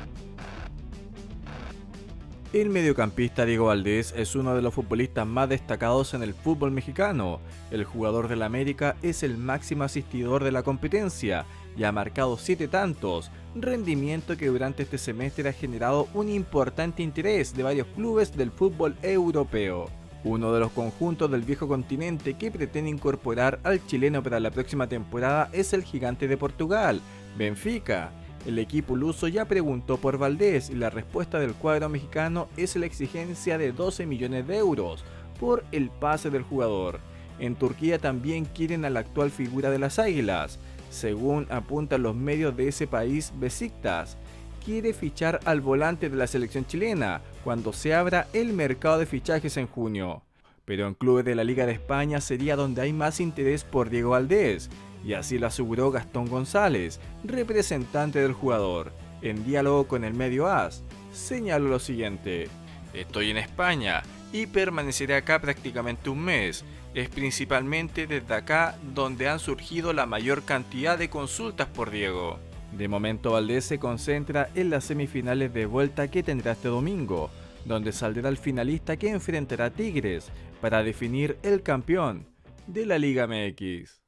El mediocampista Diego Valdés es uno de los futbolistas más destacados en el fútbol mexicano. El jugador del América es el máximo asistidor de la competencia y ha marcado 7 tantos, rendimiento que durante este semestre ha generado un importante interés de varios clubes del fútbol europeo. Uno de los conjuntos del viejo continente que pretende incorporar al chileno para la próxima temporada es el gigante de Portugal, Benfica. El equipo luso ya preguntó por Valdés y la respuesta del cuadro mexicano es la exigencia de 12 millones de euros por el pase del jugador. En Turquía también quieren a la actual figura de las Águilas. Según apuntan los medios de ese país, Besiktas quiere fichar al volante de la selección chilena cuando se abra el mercado de fichajes en junio. Pero en clubes de la Liga de España sería donde hay más interés por Diego Valdés, y así lo aseguró Gastón González, representante del jugador. En diálogo con el medio AS, señaló lo siguiente: "Estoy en España y permaneceré acá prácticamente un mes. Es principalmente desde acá donde han surgido la mayor cantidad de consultas por Diego". De momento Valdés se concentra en las semifinales de vuelta que tendrá este domingo, donde saldrá el finalista que enfrentará a Tigres para definir el campeón de la Liga MX.